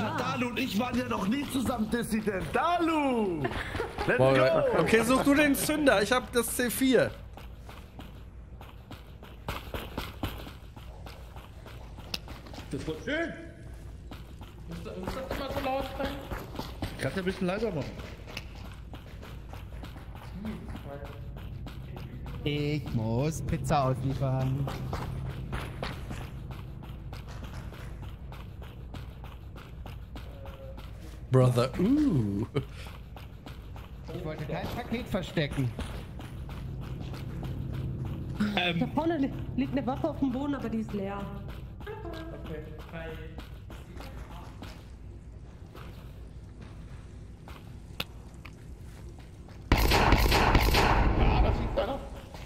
Ja, Dalu und ich waren ja noch nie zusammen Dissident. Dalu! Let's Boah, go! okay, such du den Zünder. Ich hab das C4. Das wird schön. Muss das immer so laut sein? Kannst ja ein bisschen leiser machen. Ich muss Pizza ausliefern. Brother, Ich wollte kein Paket verstecken. Da vorne liegt eine Waffe auf dem Boden, aber die ist leer. Okay. Hi. Ah, da fliegt einer.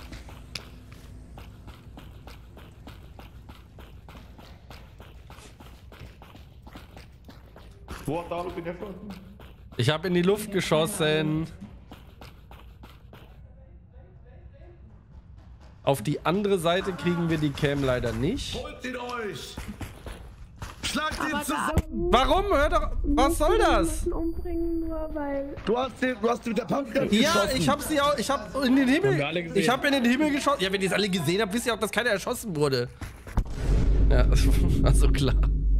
Wo hat Dalu den erschossen? ich hab in die Luft geschossen. Auf die andere Seite kriegen wir die Cam leider nicht. Holt ihn euch! Schlagt ihn zusammen! Warum? Hör doch, was soll das? Umbringen, nur weil... Du hast ihn mit der Pumpgun Ja, geschossen. ich hab sie auch, ich hab in den Haben wir alle Himmel, gesehen. ich hab in den Himmel geschossen. Ja, wenn ihr es alle gesehen habt, wisst ihr auch, dass keiner erschossen wurde. Ja, war so klar.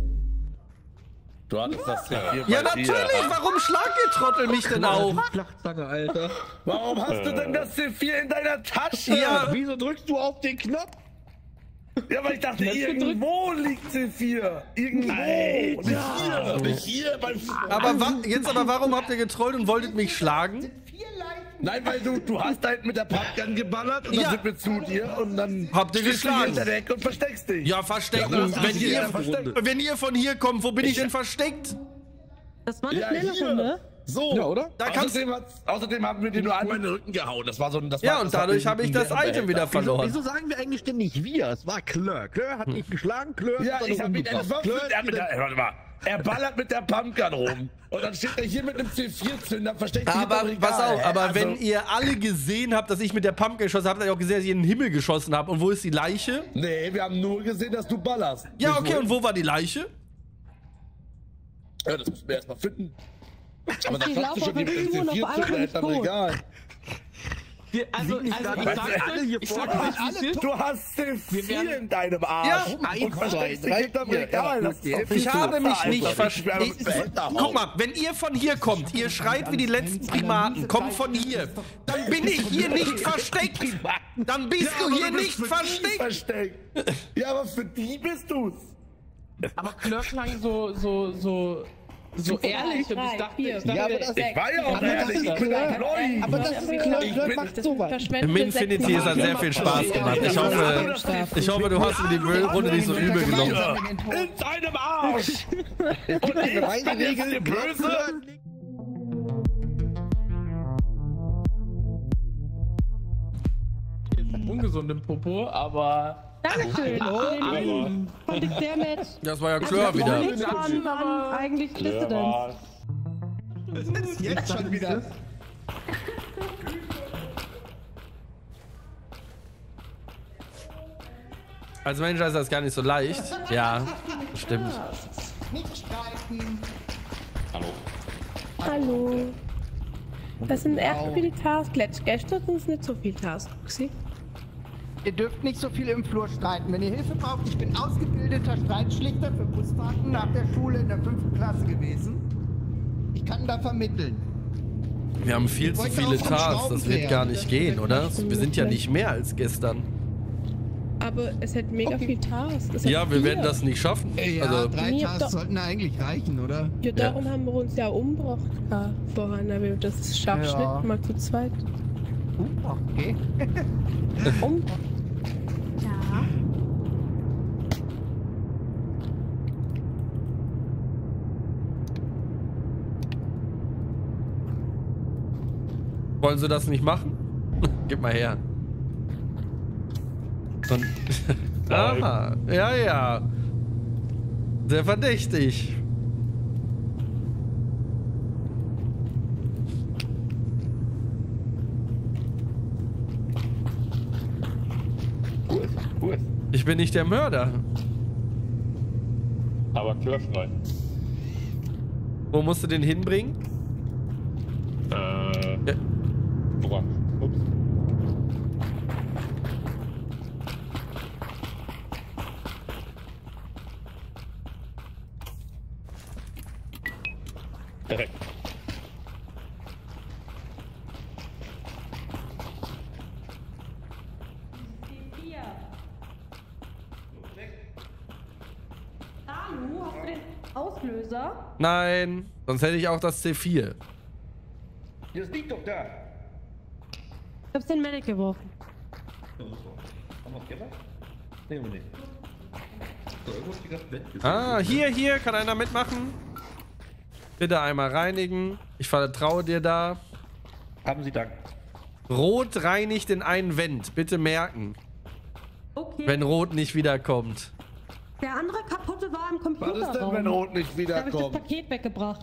Du hattest das ja hier Ja, bei dir. natürlich, warum schlagt ihr Trottel mich denn auch? Schlachtzange, Alter. Warum hast du denn das C4 in deiner Tasche? Ja. Wieso drückst du auf den Knopf? Ja, weil ich dachte, irgendwo liegt C4. Irgendwo. Alter. Nicht hier beim... Aber warum habt ihr getrollt und wolltet mich schlagen? Nein, weil du hast da hinten mit der Pumpgun geballert und Ja. dann sind wir zu dir und dann Habt ihr stehst du geschlagen? hier hinter der Ecke und versteckst dich. Ja, verstecken. Ja, das ist ja versteckt. Wenn ihr von hier kommt, wo bin ich denn versteckt? Das war eine Ja, schnelle hier. Runde. So. Ja, oder? Da kannst Außerdem haben wir dir nur einmal in den Rücken gehauen. Das war so ein... Das Ja, war, und dadurch habe ich das Item wieder verloren. Wieso sagen wir eigentlich ständig wir? Es war Klör. Klör hat mich geschlagen, Klör Ja, hat dann ich hab ihn umgebracht. entwaffnet. Warte mal. Er ballert mit der Pumpgun rum. Und dann steht er hier mit einem C4-Zünder, versteckt sich Aber hinterm pass Regal. auf, aber Also, wenn ihr alle gesehen habt, dass ich mit der Pumpgun geschossen habe, habt ihr auch gesehen, dass ich in den Himmel geschossen habe. Und wo ist die Leiche? Nee, wir haben nur gesehen, dass du ballerst. Ja, okay, und wo war die Leiche? Ja, das müssen wir erstmal finden. Aber Ich dann laufe kannst du schon auf mit dem den Schuhen, auf einmal C4-Zünder bin ich hinterm tot. Regal. Also ich Weißt du, sag alle euch, hier ich vorne, sag euch, wie es ist. Du hast C4 werden- in deinem Arsch. Ja. Und versteckst dich hinterm Regal. Das ist doch Ich viel habe zu mich einfach. nicht Ich versteckt. werde mit Behälter Guck mal, wenn ihr von hier kommt, ihr schreit wie die letzten Primaten, kommt von hier, dann bin ich hier nicht versteckt. Dann bist du hier aber nicht für die versteckt. Ja, aber für die bist du's. Aber Klör klang so ehrlich und ich dachte, Ja, aber das- Ich war ja auch Aber das ehrlich. ist Ich bin klar. ein Lolli. Aber das ist Klör macht sowas. Im Infinity ist hat sehr viel Spaß gemacht. Ich hoffe, du hast mir die Runde nicht so übel genommen. In seinem Arsch. Und ich bin jetzt der Böse. ungesund im Popo, aber Dankeschön. Fand ich sehr nett. Das war ja klar wieder. Nichts an eigentlich Dissidents. Jetzt schon wieder. Als Manager ist das gar nicht so leicht. Ja, stimmt. Nicht streiten. Hallo. Das sind echt viele Tasks. Gestern sind es nicht so viele Tasks. Sie? Ihr dürft nicht so viel im Flur streiten. Wenn ihr Hilfe braucht, ich bin ausgebildeter Streitschlichter für Busfahrten nach der Schule in der 5. Klasse gewesen. Ich kann da vermitteln. Wir haben viel zu viele Tasks. Das wird gar nicht gehen, oder? Wir sind ja nicht mehr als gestern. Aber es hat mega viel Tasks. Es hat Ja, wir 4. werden das nicht schaffen. Ja, Also, 3 Nee, Tasks doch. sollten eigentlich reichen, oder? Ja, darum haben wir uns ja umgebracht vorher. Na, wir das Scharfschnitt Ja. mal zu zweit. Okay. Um. Ja. wollen sie das nicht machen? Gib mal her. Und aha, ja, ja. Sehr verdächtig. Gut. Ich bin nicht der Mörder. Aber Klör schreit. Wo musst du den hinbringen? Ja. Boah. Ups. Perfekt. Hallo, hast du den Auslöser? Nein, sonst hätte ich auch das C4. Das liegt doch da. Ich hab's den Medic geworfen. Haben wir es gemacht? Nee, nicht. So, irgendwo ist die ganze Welt gesehen. Ah, hier, kann einer mitmachen? Bitte einmal reinigen. Ich vertraue dir da. Haben Sie Dank. Rot reinigt in einen Vent. Bitte merken, Okay. wenn Rot nicht wiederkommt. Der andere kaputte war im Computerraum. Was ist denn, wenn Rot nicht Da habe ich das wiederkommt? Paket weggebracht.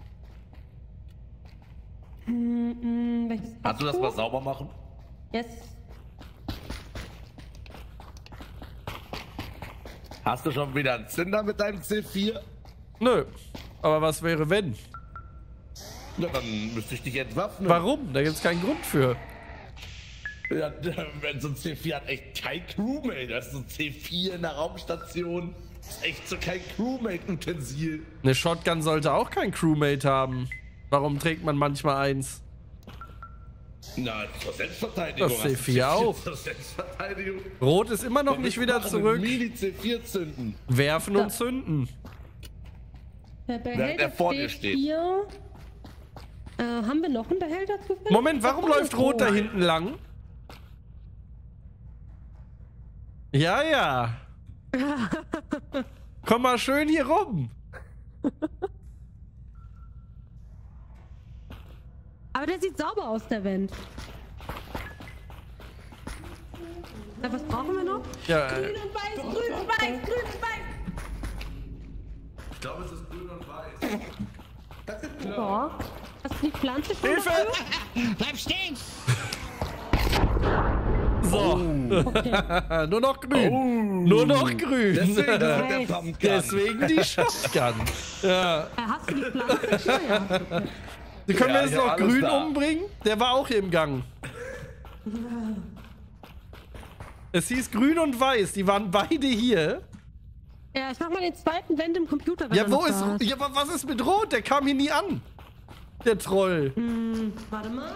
Welches Kannst du das mal sauber machen? Yes. Hast du schon wieder einen Zünder mit deinem C4? Nö. Aber was wäre, wenn? Na, dann müsste ich dich entwaffnen. Warum? Da gibt's keinen Grund für. Ja, wenn so ein C4 hat echt kein Crewmate. Das ist so ein C4 in der Raumstation. Das ist echt so kein Crewmate-Utensil. Eine Shotgun sollte auch kein Crewmate haben. Warum trägt man manchmal eins? Na, zur Selbstverteidigung. Das hast du C4 auch. Zur Selbstverteidigung. Rot ist immer noch Wenn nicht wir wieder machen, zurück. Mini C4 zünden. Werfen und zünden. Der Während Behälter er vor dir steht. hier. Haben wir noch einen Behälter zufällig? Moment, warum Ach, läuft Rot da oh. hinten lang? Ja, ja. Komm mal schön hier rum. Aber der sieht sauber aus, der Vent. Na, was brauchen wir noch? Ja, Grün und weiß, grün und weiß, grün und weiß. Ich glaube, es ist grün und weiß. Ja. Hast du die Pflanze schon Hilfe! dafür? Bleib stehen! So. Nur noch grün. Nur noch grün. Deswegen das mit der Nice. Pumpgun. Deswegen die Shotgun. Ja. Hast du die Pflanze? Ja, ja. Können wir jetzt ich hab noch alles grün da. umbringen? Der war auch hier im Gang. Es hieß grün und weiß. Die waren beide hier. Ja, ich mach mal den zweiten Vent im Computer, wenn Ja, er wo noch ist... da Ja, aber was ist mit Rot? Der kam hier nie an. Der Troll. Warte mal.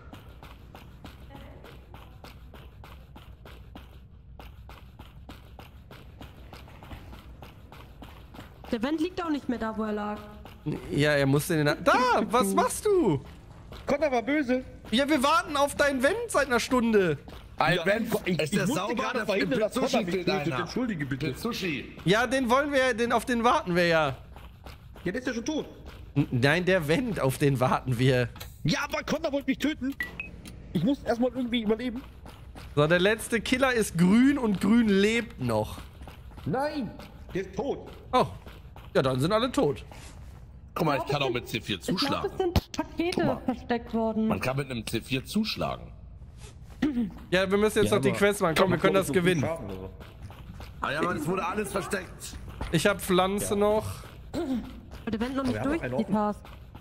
Der Vent liegt auch nicht mehr da, wo er lag. Ja, er musste den... Da! Was machst du? Connor war böse. Ja, wir warten auf dein Vent seit einer Stunde. Ein Ja, Vent ist der musste sauber, gerade der verhindern, dass Sushi Connor mich fehlt tötet. einer. Entschuldige bitte. Der Sushi. Ja, den wollen wir... Auf den warten wir ja. Ja, der ist ja schon tot. Nein, der Vent, auf den warten wir. Ja, aber Connor wollte mich töten. Ich muss erstmal irgendwie überleben. So, der letzte Killer ist grün und grün lebt noch. Nein, der ist tot. Oh. Ja, dann sind alle tot. Guck mal, ich kann auch mit C4 Ich glaube, zuschlagen. es sind Pakete versteckt worden. Man kann mit einem C4 zuschlagen. Ja, wir müssen jetzt noch die Quest machen. Komm, wir können das gewinnen. Ah ja, aber es wurde alles versteckt. Ich habe Pflanze noch. Aber der Vent noch nicht haben durch, noch einen die offen. Task.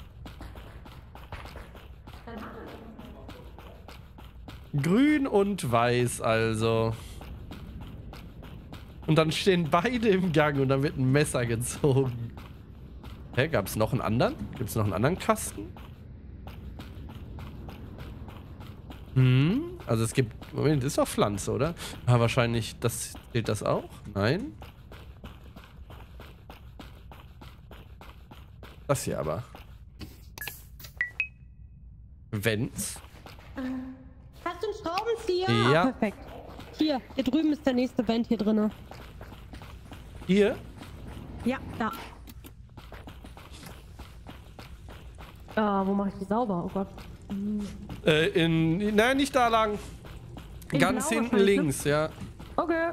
Grün und weiß also. Und dann stehen beide im Gang und dann wird ein Messer gezogen. Hä, gab's noch einen anderen? Gibt's noch einen anderen Kasten? Also es gibt... Moment, das ist doch Pflanze, oder? Ah, wahrscheinlich... Zählt das auch? Nein? Das hier aber. Vents. Hast du einen Schraubenzieher? Ja. Ah, perfekt. Hier drüben ist der nächste Vent hier drinne. Hier? Ja, da. Wo mache ich die sauber? Oh Gott. Nein, nicht da lang. Ganz blau hinten wahrscheinlich, ne? links, ja. Okay.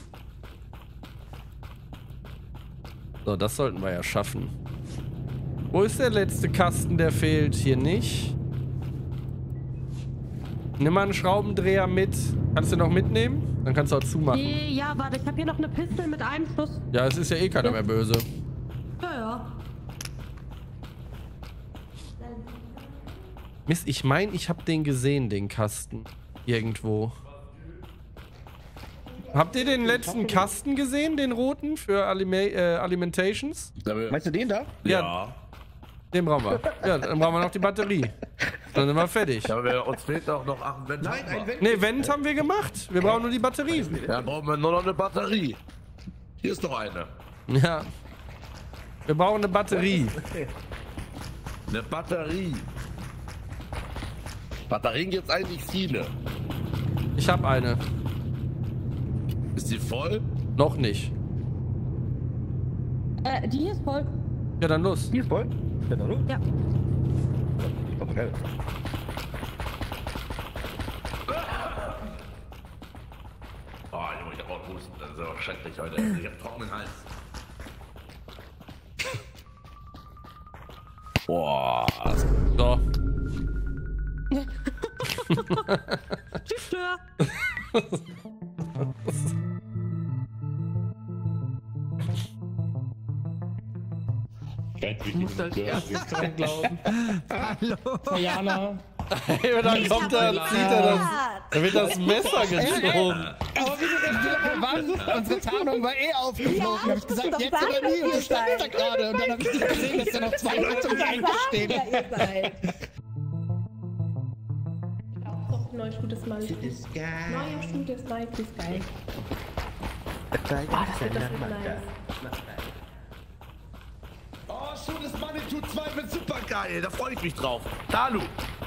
So, das sollten wir ja schaffen. Wo ist der letzte Kasten, der fehlt? Hier nicht. Nimm mal einen Schraubendreher mit. Kannst du noch mitnehmen? Dann kannst du auch zumachen. Ja, warte, ich habe hier noch eine Pistole mit einem Schuss. Ja, es ist ja eh keiner mehr böse. Ja. Mist, ich meine, ich habe den gesehen, den Kasten. Irgendwo. Habt ihr den letzten Kasten gesehen, den roten für Alimentations? Meinst du den da? Ja. Den brauchen wir. Ja, dann brauchen wir noch die Batterie. Dann sind wir fertig. Ja, aber uns fehlt auch noch 8 Vent. Nein, ein Vent. Ne, Vent haben wir gemacht. Wir brauchen nur die Batterie. Dann brauchen wir nur noch eine Batterie. Hier ist noch eine. Ja. Wir brauchen eine Batterie. Eine Batterie. Batterien gibt's eigentlich viele. Ich habe eine. Ist die voll? Noch nicht. Die hier ist voll. Ja, dann los. Die ist voll? Ja, dann los. Ja. Oh, geil. Oh, Junge, ich hab auch Husten. Das ist aber schrecklich heute. Ich hab trockenen Hals. Boah. So. Tschüss. Ich muss als erstes dran glauben. Hallo. Jana. Hey, dann kommt er und zieht er das. Da wird das Messer gezogen. Aber unsere Tarnung war eh aufgeflogen. Hab ich gesagt, jetzt oder nie. Und du standst da gerade. Und dann hab ich nicht gesehen, dass da noch 2 Leute um einen stehen. Ja, ihr seid. Auch neuer Schuh des Malz. Neuer Schuh des Malz ist geil. Das wird nice. Oh, schon das Manitou 2 wird super geil. Da freue ich mich drauf. Dalu.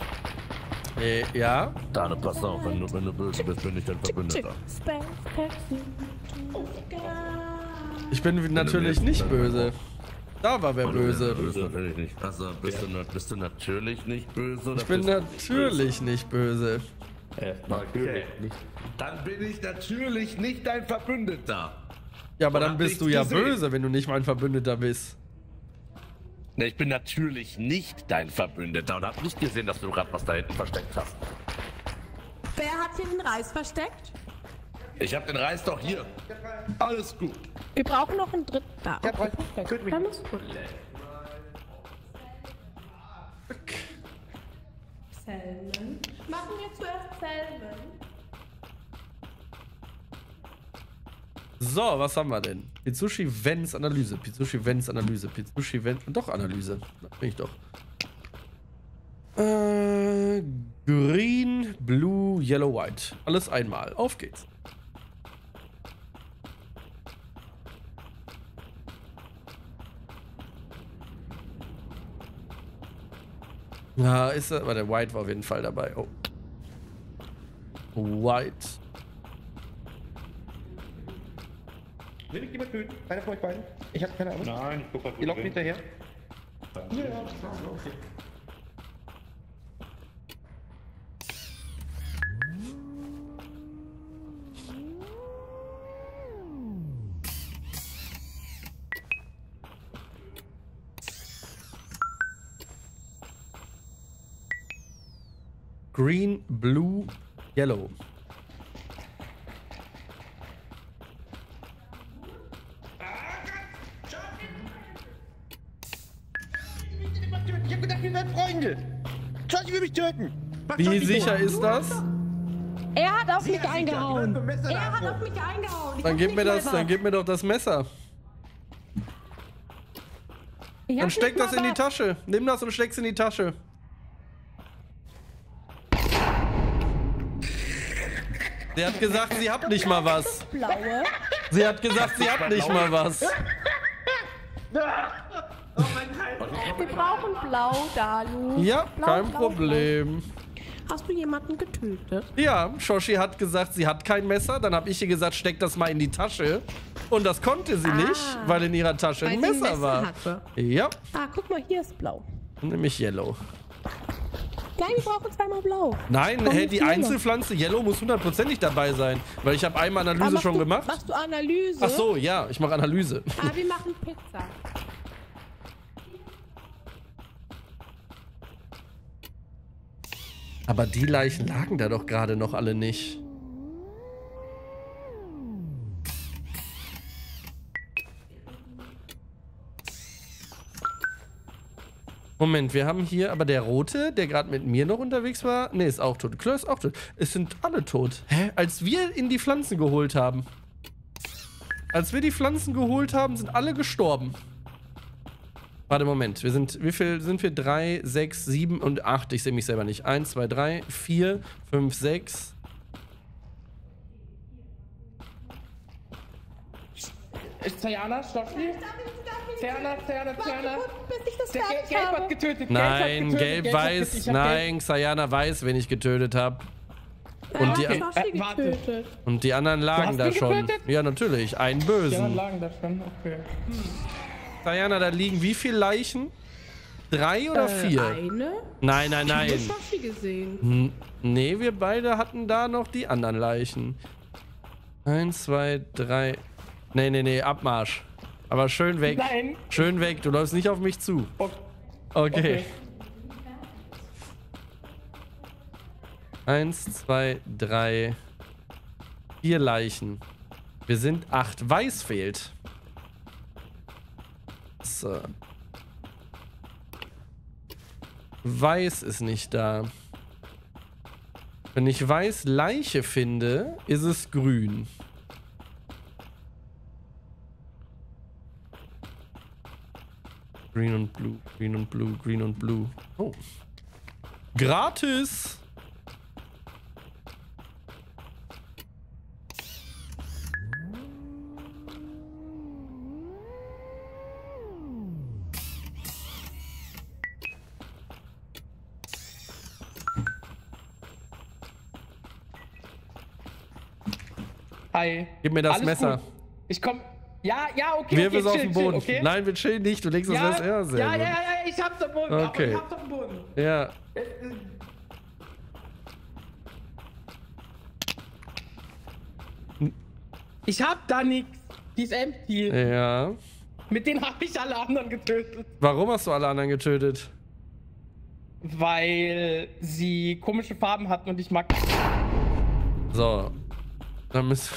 Ja. Dalu, pass auf. Wenn du böse bist, bin ich dein Verbündeter. Ich bin natürlich nicht böse. Da war wer böse. Böse natürlich nicht. Also, bist du natürlich nicht böse? Oder Ich bin bist du natürlich nicht böse. Natürlich nicht. Dann bin ich natürlich nicht dein Verbündeter. Ja, aber Und dann hab bist du nichts ja gesehen. böse, wenn du nicht mein Verbündeter bist. Ne, ich bin natürlich nicht dein Verbündeter und hab nicht gesehen, dass du gerade was da hinten versteckt hast. Wer hat hier den Reis versteckt? Ich hab den Reis doch hier. Alles gut. Wir brauchen noch einen dritten. Da. Ja, Reis. Okay. Dann ist gut. Selmen. Machen wir zuerst Selmen. So, was haben wir denn? Pitsushi Vents Analyse. Pitsushi Vents Analyse. Pitsushi Vents. Doch, Analyse. Da bin ich doch. Green, Blue, Yellow, White. Alles einmal. Auf geht's. Ja, ist er. Warte, White war auf jeden Fall dabei. Oh. White. Will ich jemand töten? Einer von euch beiden? Ich hab keine Ahnung. Nein, ich guck mal. Ihr lauft hinterher. Green, Blue, Yellow. Ich hab gedacht, wir wären Freunde. Johnny will mich töten. Was Wie soll ich sicher tun? ist das? Er hat auf mich sicher, eingehauen. die Messer Er hat da. auf mich eingehauen. Ich Dann hab gib nicht mir mal das, was. dann gib mir doch das Messer. Ich hab Dann steck nicht das mal in die was. Tasche. Nimm das und steck's in die Tasche. Sie hat gesagt, sie hat nicht mal was. Blaue. Sie hat gesagt, sie hat nicht mal was. Wir brauchen Blau, Dalu. Ja, Blau, kein Blau, Problem. Blau. Hast du jemanden getötet? Ja, Shoshi hat gesagt, sie hat kein Messer. Dann habe ich ihr gesagt, steck das mal in die Tasche. Und das konnte sie nicht, weil in ihrer Tasche ein Weil sie Messer war. hatte. Ja, Ah, guck mal, hier ist Blau. nämlich Yellow. Nein, wir brauchen zweimal Blau. Nein, Komm, hey, nicht die Yellow. Einzelpflanze Yellow muss hundertprozentig dabei sein. Weil ich habe einmal Analyse machst schon du, gemacht. Machst du Analyse? Ach so, ja, ich mache Analyse. Ah, wir machen Pizza. Aber die Leichen lagen da doch gerade noch alle nicht. Moment, wir haben hier aber der Rote, der gerade mit mir noch unterwegs war. Ne, ist auch tot. Claire ist auch tot. Es sind alle tot. Hä? Als wir in die Pflanzen geholt haben. Als wir die Pflanzen geholt haben, sind alle gestorben. Warte, Moment. Wir sind, wie viel sind wir? 3, 6, 7 und 8. Ich sehe mich selber nicht. 1, 2, 3, 4, 5, 6. Ist Zayana, Stoffi? Zayana. Bis ich das Gelb fertig habe. hat getötet. Nein, Gelb weiß. Nein, Xayana weiß, wen ich getötet habe. Und, Getötet. und die anderen lagen hast da ihn schon. getötet? Ja, natürlich. Einen Die Bösen. anderen lagen da schon, okay. Xayana, da liegen wie viele Leichen? 3 oder 4? Eine? Nein. Ich habe Shoshi gesehen. Nee, wir beide hatten da noch die anderen Leichen. 1, 2, 3. Nee, Abmarsch. Aber schön weg. Nein. Schön weg, du läufst nicht auf mich zu. Okay. 1, 2, 3, 4 Leichen. Wir sind 8. Weiß fehlt. So. Weiß ist nicht da. Wenn ich Weiß Leiche finde, ist es grün. Green und Blue, Green und Blue, Green und Blue. Oh. Gratis! Hi. Gib mir das Alles Messer. Gut. Ich komm. Ja, okay. Wirf es auf den chill, Boden. okay? Nein, wir chillen nicht. Du legst das Messer. Ja, sehr gut. Ja, ich hab's am Boden. Okay. Aber ich hab's auf dem Boden. Ja. Ich hab da nichts. Die ist empty. Ja. Mit denen hab ich alle anderen getötet. Warum hast du alle anderen getötet? Weil sie komische Farben hatten und ich mag. So. Dann müssen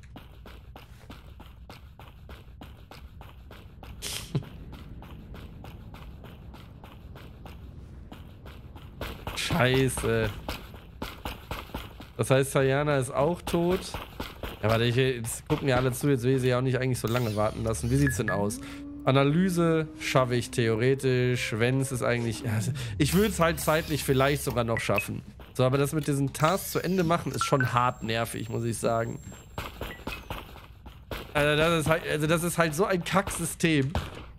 Scheiße. Das heißt, Zayana ist auch tot. Ja, warte, jetzt gucken ja alle zu. Jetzt will ich sie auch nicht eigentlich so lange warten lassen. Wie sieht's denn aus? Analyse schaffe ich theoretisch. Wenn es ist eigentlich... Ja, ich würde es halt zeitlich vielleicht sogar noch schaffen. So, aber das mit diesen Tasks zu Ende machen ist schon hart nervig, muss ich sagen. Also das ist halt so ein Kacksystem.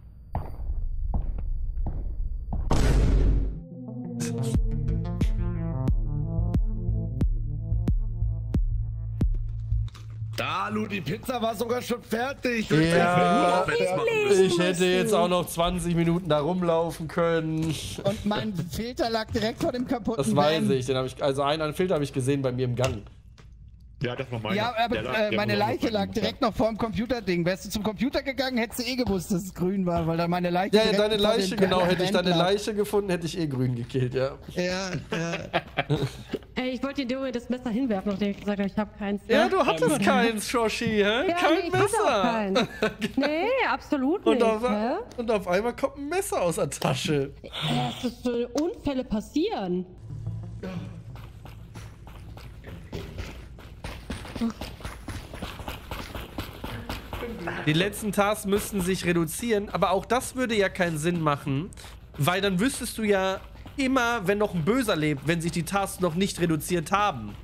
Da, Lu, die Pizza war sogar schon fertig. Ja, ich hätte jetzt auch noch 20 Minuten da rumlaufen können. Und mein Filter lag direkt vor dem kaputten Das weiß Van. ich. Den hab ich, also einen Filter habe ich gesehen bei mir im Gang. Ja, das war meiner. Ja, aber Der meine lag Leiche noch lag bei direkt noch vor dem Computerding. Wärst du zum Computer gegangen, hättest du eh gewusst, dass es grün war, weil da meine Leiche. Ja, direkt deine vor dem Leiche, genau. Hätte ich deine lag. Leiche gefunden, hätte ich eh grün gekillt, ja. Ja. Ey, ich wollte dir das Messer hinwerfen, nachdem ich gesagt habe, ich habe keins. Ja, du hattest keins, Shoshi, hä? Ja, Kein nee, ich hatte auch Messer. keins. Nee, absolut Und nicht. auf, und auf einmal kommt ein Messer aus der Tasche. Dass so Unfälle passieren. Die letzten Tasks müssten sich reduzieren, aber auch das würde ja keinen Sinn machen, weil dann wüsstest du ja immer, wenn noch ein Böser lebt, wenn sich die Tasks noch nicht reduziert haben.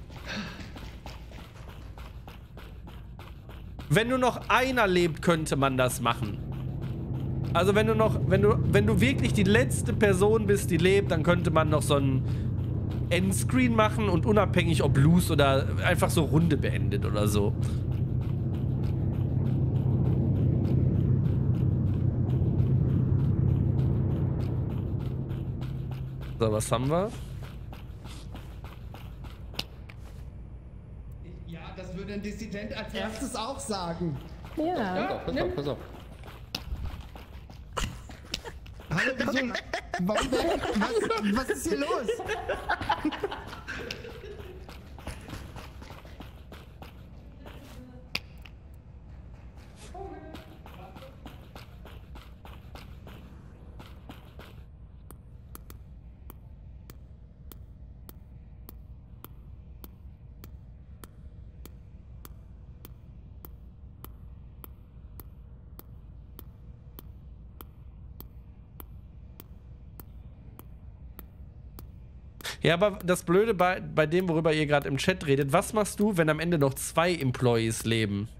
Wenn nur noch einer lebt, könnte man das machen. Also wenn du wirklich die letzte Person bist, die lebt, dann könnte man noch so ein Endscreen machen und unabhängig ob Loose oder einfach so Runde beendet oder so. So, was haben wir? Ja, das würde ein Dissident als erstes auch sagen. Ja. Pass auf. Hallo, wieso? Warum denn? Was ist hier los? Ja, aber das Blöde bei dem, worüber ihr gerade im Chat redet, was machst du, wenn am Ende noch 2 Employees leben?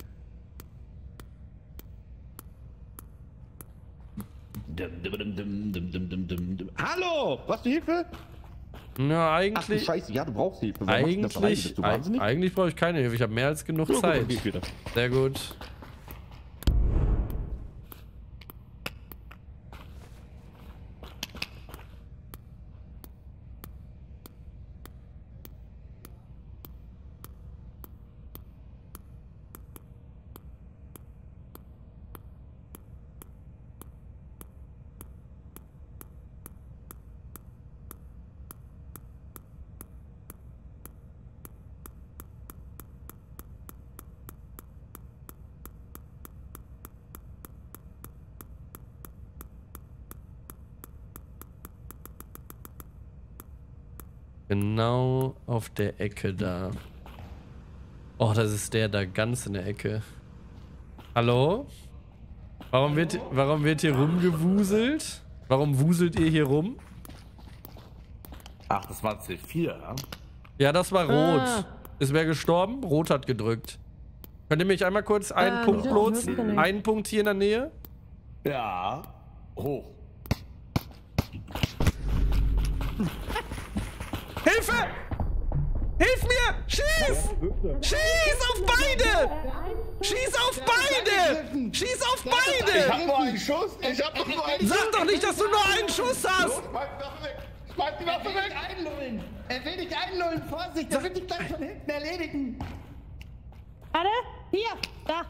Hallo! Was die Hilfe? Na, Ach du eigentlich. Scheiße, ja, du brauchst Hilfe. Warum machst du das alleine? Bist du wahnsinnig? Eigentlich brauche ich keine Hilfe. Ich habe mehr als genug Ja, Zeit. guck mal, geht wieder. Sehr gut. Genau auf der Ecke da. Oh, das ist der da ganz in der Ecke. Hallo? Warum wird hier rumgewuselt? Warum wuselt ihr hier rum? Ach, das war C4, ja? Ja, das war rot. Ist wer gestorben? Rot hat gedrückt. Könnt ihr mich einmal kurz einen Punkt lotsen? Einen Punkt hier in der Nähe? Ja. Hoch. Hilfe! Hilf mir! Schieß! Schieß auf beide! Schieß auf beide! Schieß auf Ich beide! hab nur einen Schuss! Ich hab doch nur einen Schuss! Sag doch nicht, dass du nur einen Schuss hast! Schmeiß die Waffe weg! Schmeiß die Waffe weg! Einlullen. Er will dich einlullen. Vorsicht, er wird dich gleich von hinten erledigen. Warte, hier, da.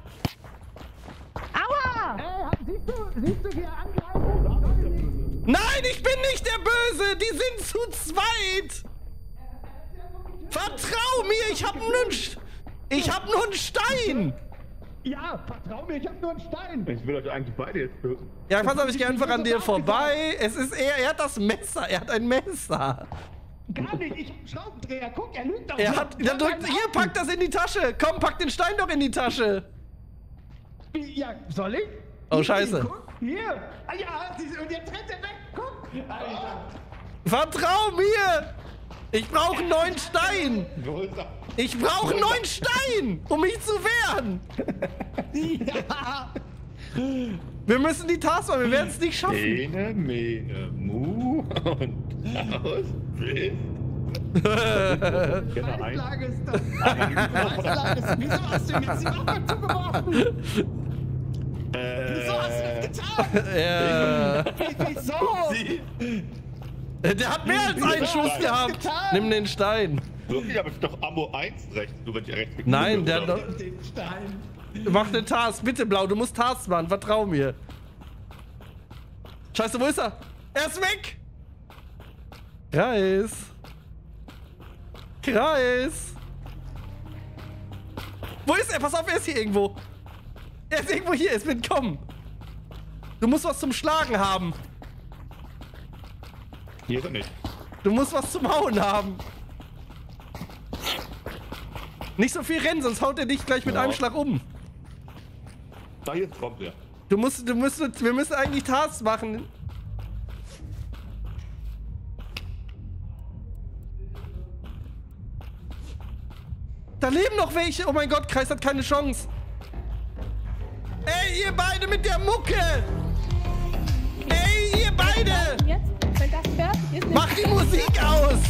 Aua! Siehst du, wie er angreift? Nein, ich bin nicht der Böse! Die sind zu zweit! Vertrau mir, ich hab nur einen Stein! Ja, vertrau mir, ich hab nur einen Stein. Ich will euch eigentlich beide jetzt töten. Ja, pass auf, ich geh einfach an dir vorbei. Es ist er hat das Messer, er hat ein Messer. Gar nicht, ich hab einen Schraubendreher. Guck, er lügt doch. Er hat, dann drückt, hier, pack das in die Tasche. Komm, pack den Stein doch in die Tasche. Ja, soll ich? Oh, scheiße. Guck, hier. Ah, ja, und jetzt rennt er weg. Guck. Alter. Vertrau mir! Ich brauche einen neuen Stein! Wo ist er? Ich brauche einen neuen Stein, um mich zu wehren! Ja. Wir müssen die Task machen, wir werden es nicht schaffen. Ene, mene, mu und aus bis. Genau, ein. Lage ist das. Wieso hast du ihm jetzt die Waffe zugeworfen? Wieso hast du das getan? Wieso? Der hat mehr als einen Schuss gehabt. Nimm den Stein. Wirklich, aber ich doch Ammo 1 rechts, nur wenn ich rechts geklickt Nein, der oder? hat doch... Den Stein. Mach eine Task, bitte Blau, du musst Tasks machen, vertrau mir. Scheiße, wo ist er? Er ist weg! Kreis. Kreis. Wo ist er? Pass auf, er ist hier irgendwo. Er ist irgendwo hier, er ist mitkommen. Du musst was zum Schlagen haben. Hier ist er nicht. Du musst was zum Hauen haben. Nicht so viel rennen, sonst haut er dich gleich mit einem Schlag um. Da jetzt kommt er. Wir müssen eigentlich Tasks machen. Da leben noch welche. Oh mein Gott, Kreis hat keine Chance. Ey, ihr beide mit der Mucke. Ey, ihr beide. Jetzt, wenn das fertig ist, Mach die Musik aus.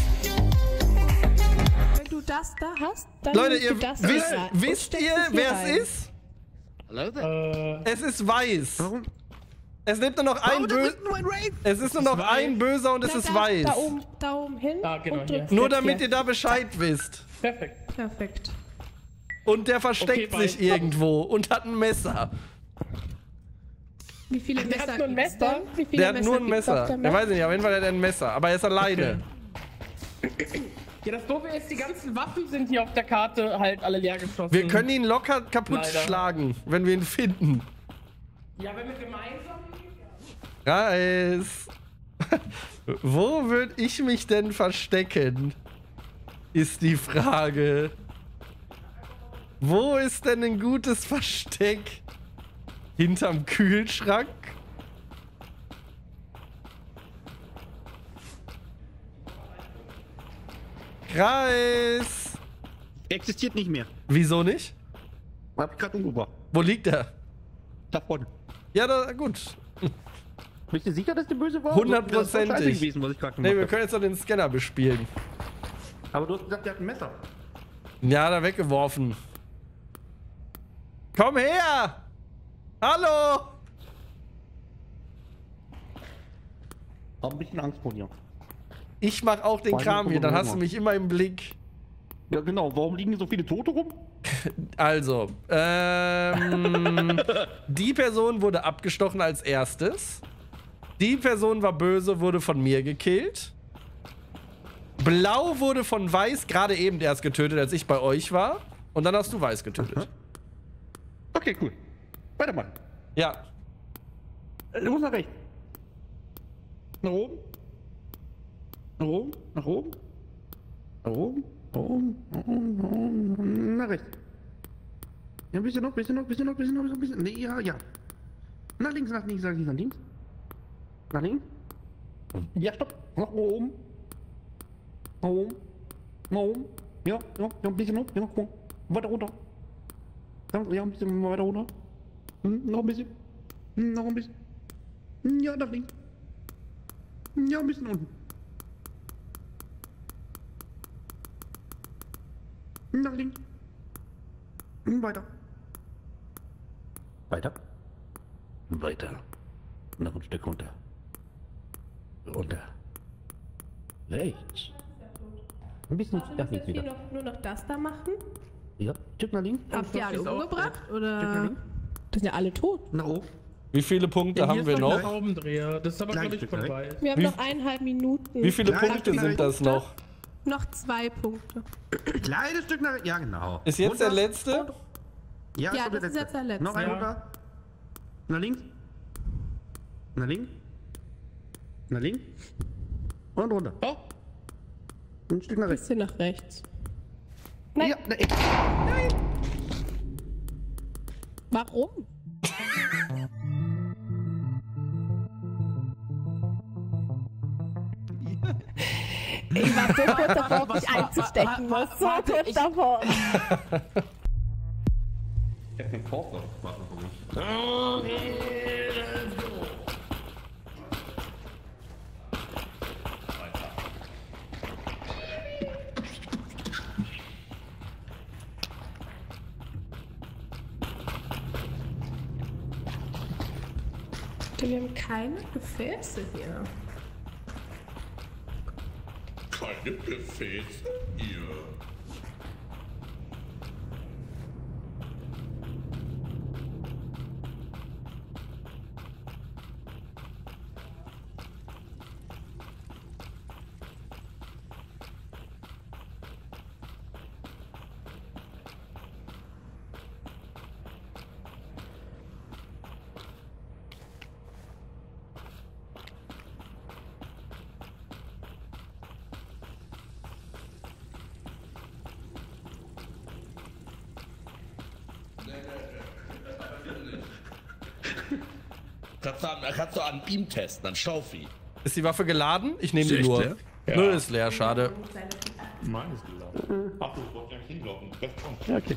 wenn du das da hast, dann Leute, nimmst ihr du das wisst ihr, wer es ist? Hallo there. Es ist weiß. Es lebt nur noch ein Böser. Es ist nur noch ein Böser und es ist weiß. Da oben hin. Ah, genau, und hier. drückst Nur jetzt damit hier. ihr da Bescheid wisst. Perfekt. Perfekt. Und der versteckt Okay, sich bye. irgendwo und hat ein Messer. Wie viele Der Messer hat nur ein gibt's Messer. denn? Wie viele Der hat nur ein gibt's auf Messer. der Er Map? weiß nicht, auf jeden Fall hat er ein Messer. Aber er ist alleine. Ja, das Doofe ist, die ganzen Waffen sind hier auf der Karte halt alle leer geschossen. Wir können ihn locker kaputt Leider. schlagen, wenn wir ihn finden. Ja, wenn wir gemeinsam... Reis. Wo würde ich mich denn verstecken? Ist die Frage. Wo ist denn ein gutes Versteck? Hinterm Kühlschrank? Kreis! Existiert nicht mehr. Wieso nicht? Hab ich gerade umgebracht. Wo liegt er? Davon. Ja, da, gut. Bist du sicher, dass der böse war? 100%. Das war scheiße gewesen, was ich gerade Nee, gemacht wir hab. können jetzt noch den Scanner bespielen. Aber du hast gesagt, der hat ein Messer. Ja, da weggeworfen. Komm her! Hallo! Hab ein bisschen Angst vor dir. Ich mach auch den Vor allem Kram hier, dann guck mal, hast du mich immer im Blick. Ja, genau. Warum liegen hier so viele Tote rum? Also, die Person wurde abgestochen als erstes. Die Person war böse, wurde von mir gekillt. Blau wurde von Weiß gerade eben erst getötet, als ich bei euch war. Und dann hast du Weiß getötet. Okay, cool. Weitermachen. Ja. Du musst nach rechts. Nach oben. Nach oben. Nach oben. Nach oben. Nach oben. Nach oben. Nach oben. Nach rechts. Ja, ein bisschen noch, bisschen noch, bisschen noch, bisschen noch, ein bisschen. Nee, ja, ja. Nach links, nach links, nach links, nach links. Nach links. Ja, stopp. Nach oben. Nach oben. Nach oben. Ja, ja, ja, ein bisschen noch. Ja, komm. Weiter runter. Ja, ein bisschen weiter runter. Noch ein bisschen. Noch ein bisschen. Ja, nach links. Ja, ein bisschen unten. Nach links. Weiter. Weiter. Weiter. Noch ein Stück runter. Runter. Rechts. Ein bisschen Sollen wir nach jetzt links hier wieder. nur noch das da machen? Ja, Stück nach links. Habt ihr alle ist auch umgebracht? Stück nach Oder? links. Das sind ja alle tot. Nach oben. Wie viele Punkte Hier haben ist wir noch ein noch? Schraubendreher. Das ist aber, Kleines glaube ich, Stück, von ne? Weiß. Wir haben Wie- noch 1,5 Minuten. Wie viele Kleine Punkte Punkte. sind das noch? Noch 2 Punkte. Kleines Stück nach. Ja, genau. Ist jetzt der Runter. letzte? Ja, Ja, schon das ist jetzt der letzte. Noch ein Ja. runter. Nach links. Nach links. Nach links. Und runter. Oh, Ein Stück nach rechts. Bisschen nach rechts. Ja, nein. Warum? Ich war so kurz davor, mich einzustecken. Was so kurz davor. Ich hab den Korb noch. Warte mal. Wir haben keine Gefäße hier. Keine Gefäße hier. Kannst du an Beam testen, an Staufi. Ist die Waffe geladen? Ich nehme die Ist nur. leer? Nö, ist leer, schade. Meine ist geladen. Ach, du wolltest ja nicht hinlaufen. Ja, okay.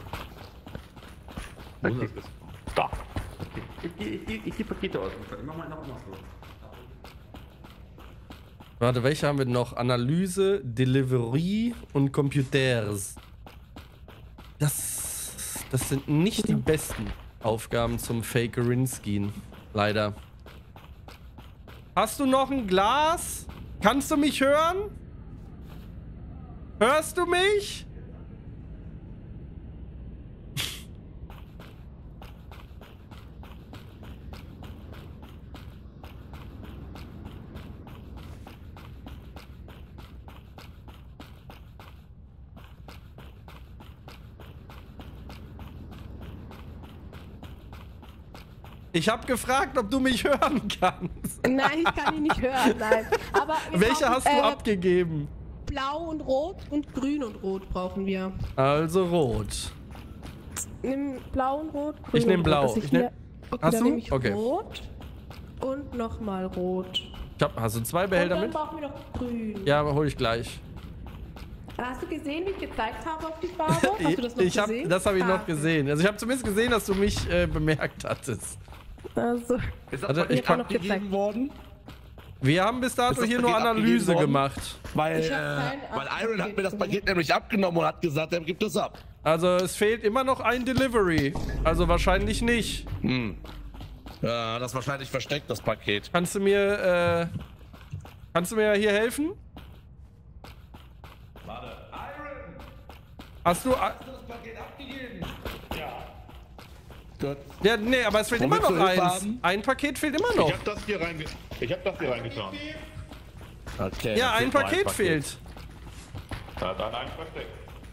Okay. Da. Okay. Ich geh Pakete aus. Mach mal noch so. Warte, welche haben wir noch? Analyse, Delivery und Computers. Das sind nicht die besten Aufgaben zum Fakerin-Skin. Leider. Hast du noch ein Glas? Kannst du mich hören? Hörst du mich? Ich habe gefragt, ob du mich hören kannst. Nein, ich kann ihn nicht hören, nein. Aber Welche hast du abgegeben? Blau und Rot und Grün und Rot brauchen wir. Also Rot. Nimm Blau und Rot, Grün Ich nehme und Blau. Rot. Okay, hast dann du? nehme ich Okay. Rot und nochmal Rot. Hast du 2 Behälter und dann mit? brauchen wir noch Grün. Ja, aber hol ich gleich. Hast du gesehen, wie ich gezeigt habe auf die Farbe? Hast du das noch gesehen? Das habe ich noch okay. gesehen. Also ich habe zumindest gesehen, dass du mich bemerkt hattest. Also, Ist Also, das ich ich pack- abgegeben worden? Wir haben bis dato Ist das hier nur Paket Analyse abgegeben worden? gemacht. Weil, Ich hab kein weil Iron hat mir das Paket Paket nämlich abgenommen und hat gesagt, er gibt es ab. Also es fehlt immer noch ein Delivery. Also wahrscheinlich nicht. Ja, das ist wahrscheinlich versteckt, das Paket. Kannst du mir hier helfen? Warte. Iron! Hast du... Hast du das Paket abgegeben? Ja. Gut. Ja, nee, aber es fehlt Wo immer willst noch du Hilfe eins. haben? Ein Paket fehlt immer noch. Ich hab das hier reingetan. Okay. Ja, dann ein fehlt nur Paket fehlt. Da hat einer eins versteckt.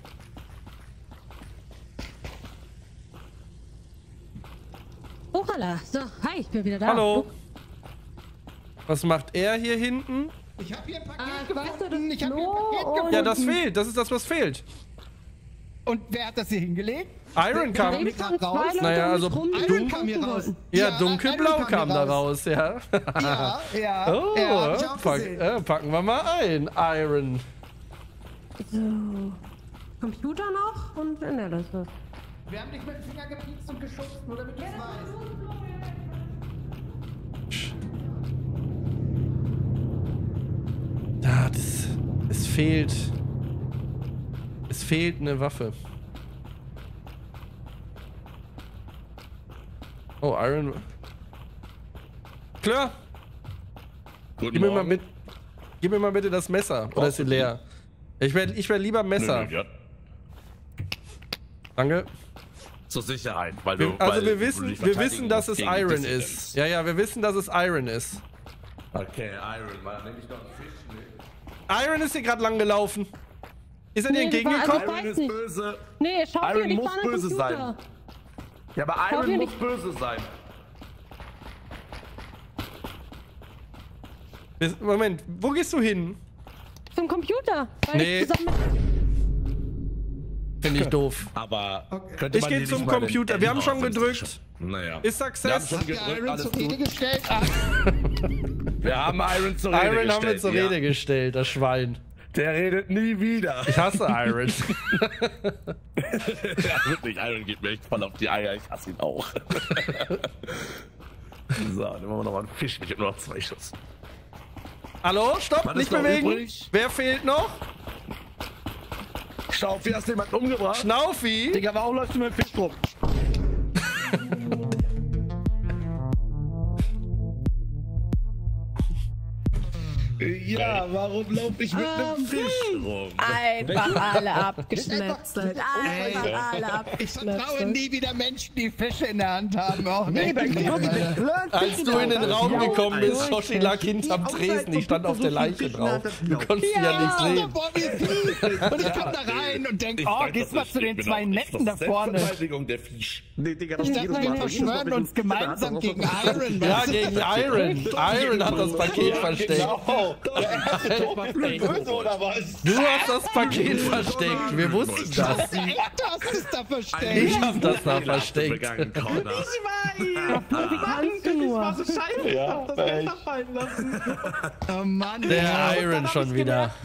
Hochalla. So, hi, ich bin wieder da. Hallo. Was macht er hier hinten? Ich habe hier ein Paket ich weiß, gefunden. das Ich habe hier ein Flo Paket und- gefunden. Ja, das fehlt. Das ist das, was fehlt. Und wer hat das hier hingelegt? Iron kam... Da Kam waren zwei raus? Leute Naja, um also mich rum, die Iron mich kam hier gucken raus. wollten. Ja, dunkelblau Iron kam hier da raus, ja. Ja, ja. Oh, ja, hab ich auch gesehen. packen wir mal ein, Iron. So. Computer noch und ne, das ist. Wir haben dich mit dem Finger gepiekst und geschubst, nur damit du es weißt. Ja, es fehlt. Es fehlt eine Waffe. Oh, Iron. Guten Klar, gib mir, Morgen. gib mir mal bitte das Messer. Oder ist sie leer? Ich wär lieber Messer. Nö, ja. Danke. Zur Sicherheit, weil Also wir du wissen, dich wir verteidigen wissen, dass musst es gegen Iron Dissidents. ist. Ja, ja, wir wissen, dass es Iron ist. Okay, Iron, mal nehme ich noch einen Fisch. Iron ist hier gerade lang gelaufen. Ist er dir Nee, das war- entgegengekommen? also- Iron weiß ist nicht. böse. Nee, schau Iron dir die muss Fahne am böse Computer. sein. Ja, aber Schau Iron dir muss nicht- böse sein. Moment, wo gehst du hin? Zum Computer. Weil Nee. ich zusammen Finde ich doof. Aber könnte Ich man gehe hier zum nicht mal Computer. den Wir haben schon Endor gedrückt. Naja. Ist Wir haben Success. schon Habt ihr gedrückt, Iron alles zur Rede gut. gestellt? Ah, Wir haben Iron zur Rede Iron gestellt. haben wir zur ja. Rede gestellt, das Schwein. Der redet nie wieder. Ich hasse Iron. Ja, wirklich, Iron geht mir echt voll auf die Eier. Ich hasse ihn auch. So, nehmen wir noch mal einen Fisch. Ich habe nur noch 2 Schuss. Hallo, stopp, Was nicht ist noch bewegen. übrig? Wer fehlt noch? Schaufi, hast du jemanden umgebracht? Schnaufi. Digga, warum läufst du mit dem Fisch rum? Ja, warum laufe ich mit einem Fisch rum? Einfach alle abgeschnetzelt. Ey, Einfach alle ich vertraue abgeschnetzelt. nie wieder Menschen, die Fische in der Hand haben. Auch nicht. Als du in den Raum gekommen bist, Shoshi lag hinterm Tresen. Ich stand auf der Leiche drauf. Du konntest ihn ja nicht sehen. Boah, wie fies. Und ich komm da rein und denk, oh, gehst mal zu den zwei Netten da vorne. Selbstverteidigung, der Fisch. Nee, Digga, das Ich dachte, wir verschwören uns gemeinsam gegen Iron. Ja, weißt du? gegen Iron. Iron hat das Paket versteckt. Böse oder was? Du hast das Paket versteckt. Wir wussten das. Du hast es da versteckt. Ich hab das da versteckt. Begangen, Connor. Wie kannst du nur? Scheiße, ich hab das Messer fallen lassen. Oh Mann. Der Iron schon wieder.